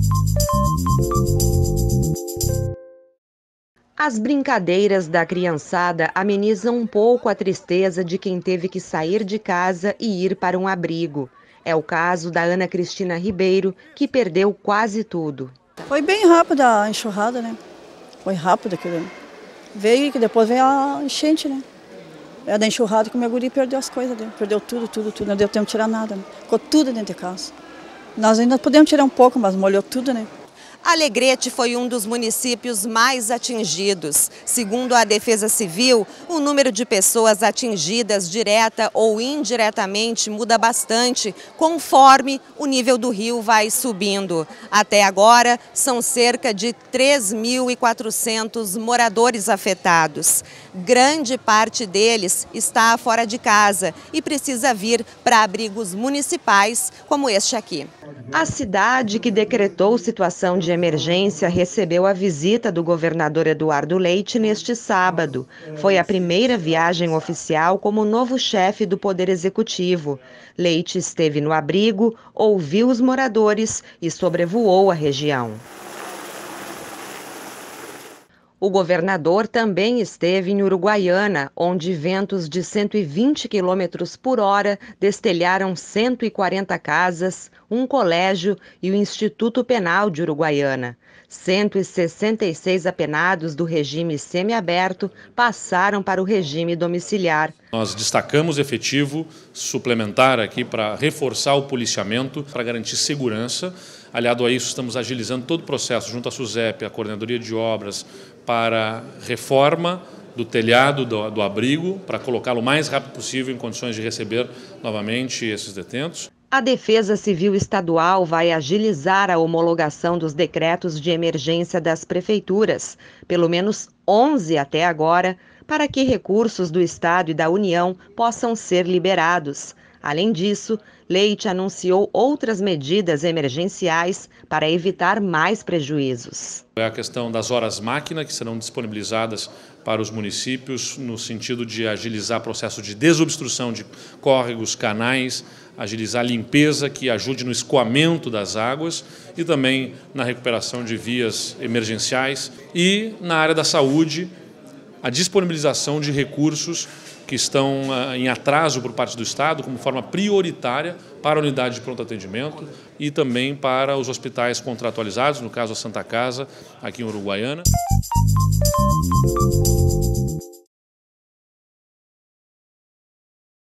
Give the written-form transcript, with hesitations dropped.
As brincadeiras da criançada amenizam um pouco a tristeza de quem teve que sair de casa e ir para um abrigo. É o caso da Ana Cristina Ribeiro, que perdeu quase tudo. Foi bem rápida a enxurrada, né? Foi rápido aquilo. Veio e depois veio a enchente, né? É da enxurrada que o meu guri perdeu as coisas dele. Perdeu tudo. Não deu tempo de tirar nada, né? Ficou tudo dentro de casa. Nós ainda podemos tirar um pouco, mas molhou tudo, né? Alegrete foi um dos municípios mais atingidos. Segundo a Defesa Civil, o número de pessoas atingidas direta ou indiretamente muda bastante conforme o nível do rio vai subindo. Até agora, são cerca de 3.400 moradores afetados. Grande parte deles está fora de casa e precisa vir para abrigos municipais como este aqui. A cidade que decretou situação de emergência recebeu a visita do governador Eduardo Leite neste sábado. Foi a primeira viagem oficial como novo chefe do Poder Executivo. Leite esteve no abrigo, ouviu os moradores e sobrevoou a região. O governador também esteve em Uruguaiana, onde ventos de 120 km por hora destelharam 140 casas, um colégio e o Instituto Penal de Uruguaiana. 166 apenados do regime semiaberto passaram para o regime domiciliar. Nós destacamos efetivo suplementar aqui para reforçar o policiamento, para garantir segurança. Aliado a isso, estamos agilizando todo o processo junto à SUSEP, a Coordenadoria de Obras, para reforma do telhado do abrigo, para colocá-lo o mais rápido possível em condições de receber novamente esses detentos. A Defesa Civil Estadual vai agilizar a homologação dos decretos de emergência das prefeituras, pelo menos 11 até agora, para que recursos do Estado e da União possam ser liberados. Além disso, Leite anunciou outras medidas emergenciais para evitar mais prejuízos. É a questão das horas-máquina, que serão disponibilizadas para os municípios no sentido de agilizar o processo de desobstrução de córregos, canais, agilizar a limpeza que ajude no escoamento das águas e também na recuperação de vias emergenciais e na área da saúde, a disponibilização de recursos que estão em atraso por parte do Estado como forma prioritária para a unidade de pronto atendimento e também para os hospitais contratualizados, no caso a Santa Casa, aqui em Uruguaiana.